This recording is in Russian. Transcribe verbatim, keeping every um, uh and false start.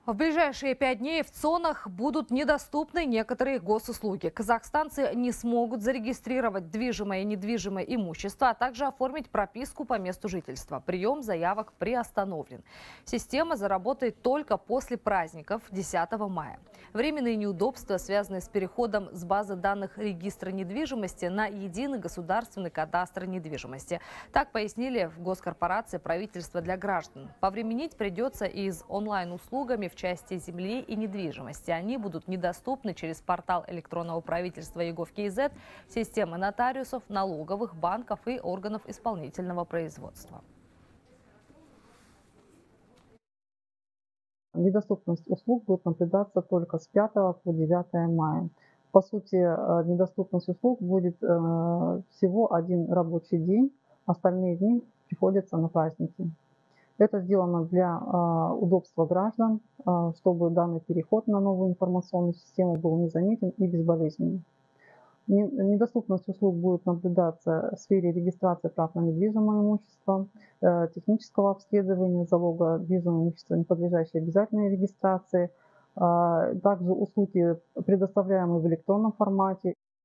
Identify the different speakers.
Speaker 1: В ближайшие пять дней в ЦОНах будут недоступны некоторые госуслуги. Казахстанцы не смогут зарегистрировать движимое и недвижимое имущество, а также оформить прописку по месту жительства. Прием заявок приостановлен. Система заработает только после праздников десятого мая. Временные неудобства, связанные с переходом с базы данных регистра недвижимости на единый государственный кадастр недвижимости. Так пояснили в госкорпорации правительства для граждан. Повременить придется и с онлайн-услугами в части земли и недвижимости. Они будут недоступны через портал электронного правительства e-gov.kz, системы нотариусов, налоговых, банков и органов исполнительного производства.
Speaker 2: Недоступность услуг будет наблюдаться только с пятого по девятое мая. По сути, недоступность услуг будет всего один рабочий день, остальные дни приходятся на праздники. Это сделано для удобства граждан, чтобы данный переход на новую информационную систему был незаметен и безболезненным. Недоступность услуг будет наблюдаться в сфере регистрации прав на недвижимое имущество, технического обследования залога движимого имущества, не подлежащей обязательной регистрации, также услуги, предоставляемые в электронном формате.